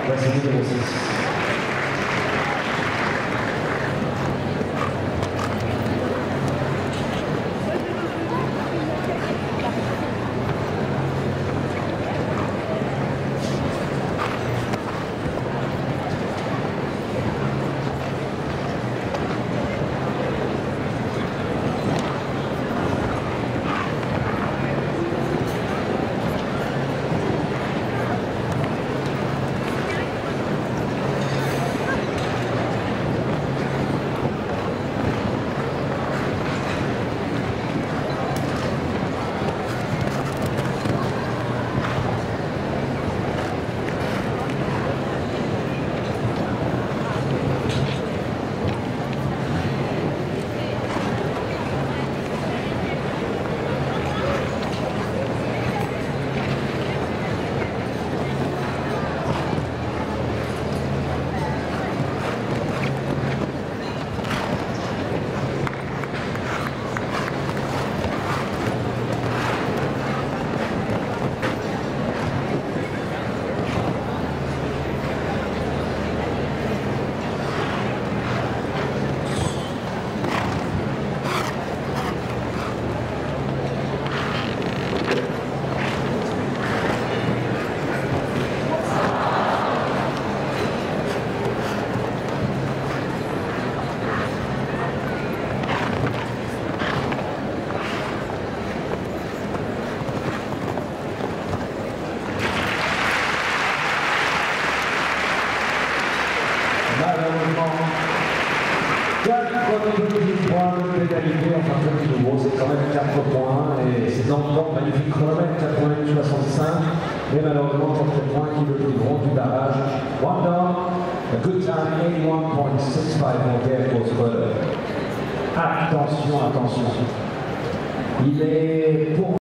Vassili numéro 6. Malheureusement, 4 points de pénalité, enfin très nouveau, c'est quand même 4 points, et c'est encore magnifique chronomètre, 88-65, mais malheureusement 4 points qui le priveront du barrage. One down, a good time, 81.65 pour Schröder. Attention, attention. Il est pour